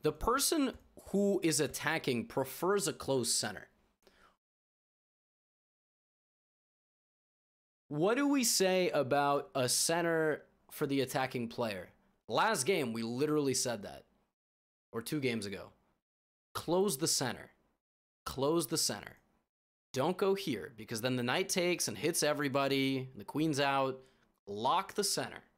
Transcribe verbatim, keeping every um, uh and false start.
The person who is attacking prefers a closed center. What do we say about a center for the attacking player? Last game, we literally said that. Or two games ago. Close the center. Close the center. Don't go here, because then the knight takes and hits everybody. The queen's out. Lock the center.